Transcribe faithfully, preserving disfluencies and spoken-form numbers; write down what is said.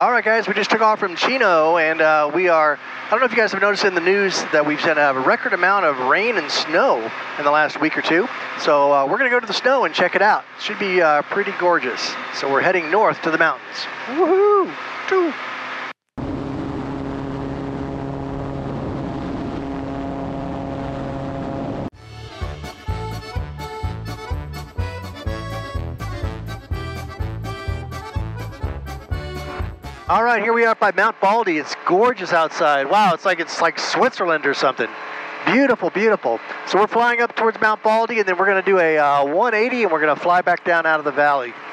All right, guys, we just took off from Chino, and uh, we are, I don't know if you guys have noticed in the news that we've had a record amount of rain and snow in the last week or two. So uh, we're going to go to the snow and check it out. It should be uh, pretty gorgeous. So we're heading north to the mountains. Woohoo! Choo. All right, here we are by Mount Baldy. It's gorgeous outside. Wow, it's like it's like Switzerland or something. Beautiful, beautiful. So we're flying up towards Mount Baldy, and then we're going to do a uh, one eighty, and we're going to fly back down out of the valley.